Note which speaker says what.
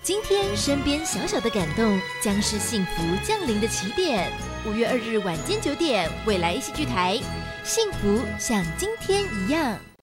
Speaker 1: 今天身边小小的感动，将是幸福降临的起点。5月2日晚间9点，未来戏剧台，幸福像今天一样。